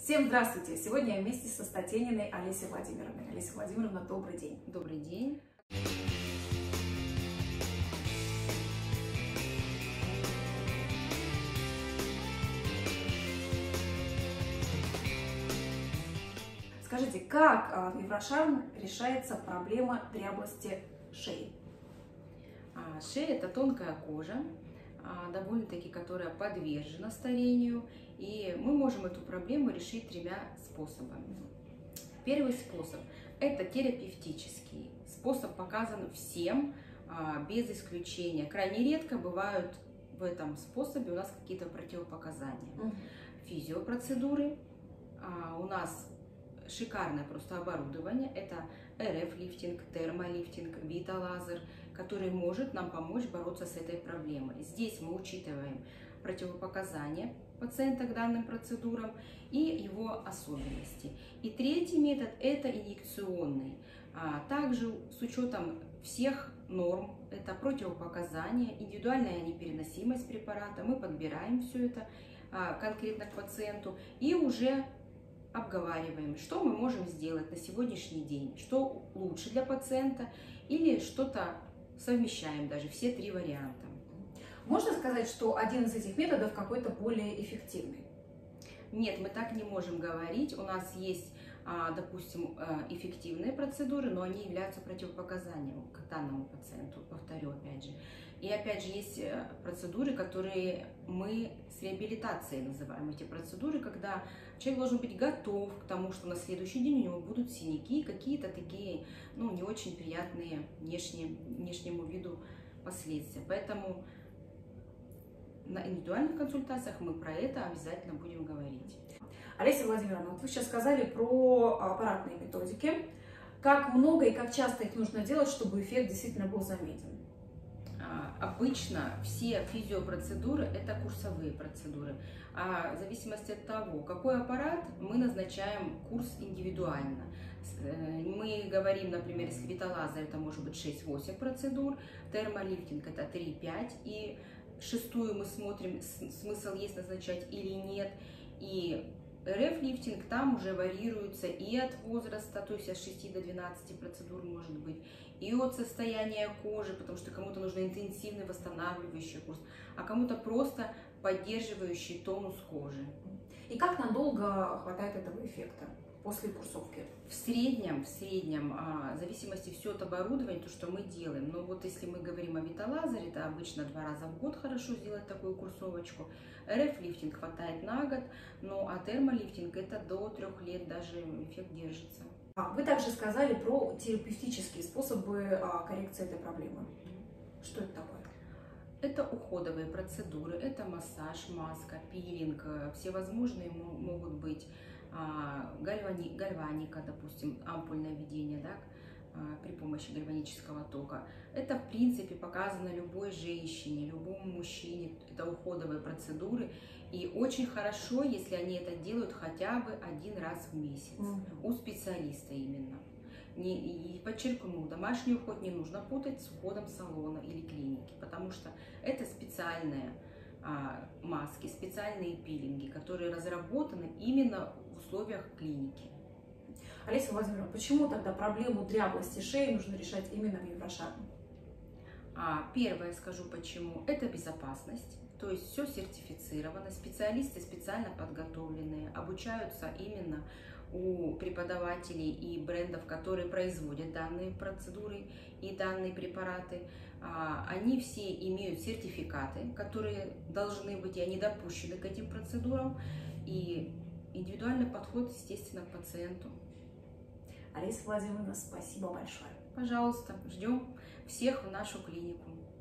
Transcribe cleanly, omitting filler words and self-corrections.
Всем здравствуйте! Сегодня я вместе со Статениной Олесей Владимировной. Олеся Владимировна, добрый день. Добрый день. Скажите, как в Еврошарм решается проблема дряблости шеи? Шея – это тонкая кожа, довольно-таки, которая подвержена старению, и мы можем эту проблему решить тремя способами. Первый способ – это терапевтический. Способ показан всем, без исключения. Крайне редко бывают в этом способе у нас какие-то противопоказания. Физиопроцедуры. У нас шикарное просто оборудование. Это РФ-лифтинг, термолифтинг, виталазер, который может нам помочь бороться с этой проблемой. Здесь мы учитываем противопоказания пациента к данным процедурам и его особенности. И третий метод – это инъекционный. Также с учетом всех норм, это противопоказания, индивидуальная непереносимость препарата, мы подбираем все это конкретно к пациенту и уже обговариваем, что мы можем сделать на сегодняшний день, что лучше для пациента, или что-то совмещаем, даже все три варианта. Можно сказать, что один из этих методов какой-то более эффективный? Нет, мы так не можем говорить. У нас есть, допустим, эффективные процедуры, но они являются противопоказанием к данному пациенту, повторю опять же. И опять же есть процедуры, которые мы с реабилитацией называем. Эти процедуры, когда человек должен быть готов к тому, что на следующий день у него будут синяки, какие-то такие, не очень приятные внешнему виду последствия. Поэтому на индивидуальных консультациях мы про это обязательно будем говорить. Олеся Владимировна, вот вы сейчас сказали про аппаратные методики. Как много и как часто их нужно делать, чтобы эффект действительно был заметен? Обычно все физиопроцедуры – это курсовые процедуры. В зависимости от того, какой аппарат, мы назначаем курс индивидуально. Мы говорим, например, если виталазер, это может быть 6-8 процедур, термолифтинг – это 3-5, и шестую мы смотрим, смысл есть назначать или нет. И РФ-лифтинг там уже варьируется и от возраста, то есть от 6 до 12 процедур может быть, и от состояния кожи, потому что кому-то нужен интенсивный восстанавливающий курс, а кому-то просто поддерживающий тонус кожи. И как надолго хватает этого эффекта после курсовки? В среднем, в зависимости все от оборудования, то, что мы делаем. Но вот если мы говорим о виталазере, это обычно 2 раза в год хорошо сделать такую курсовочку. РФ-лифтинг хватает на год, а термолифтинг это до 3 лет даже эффект держится. Вы также сказали про терапевтические способы коррекции этой проблемы. Что это такое? Это уходовые процедуры, это массаж, маска, пилинг, всевозможные могут быть. Гальваника, допустим, ампульное введение, да, при помощи гальванического тока. Это, в принципе, показано любой женщине, любому мужчине. Это уходовые процедуры. И очень хорошо, если они это делают хотя бы 1 раз в месяц. У специалиста именно. И подчеркну, домашний уход не нужно путать с уходом салона или клиники, потому что это специальные маски, специальные пилинги, которые разработаны именно в условиях клиники. Олеся Владимировна, почему тогда проблему дряблости шеи нужно решать именно в Еврошарме? Первое скажу почему. Это безопасность. То есть все сертифицировано, специалисты специально подготовленные, обучаются именно у преподавателей и брендов, которые производят данные процедуры и данные препараты. Они все имеют сертификаты, которые должны быть, и они допущены к этим процедурам. И индивидуальный подход, естественно, к пациенту. Олеся Владимировна, спасибо большое. Пожалуйста, ждем всех в нашу клинику.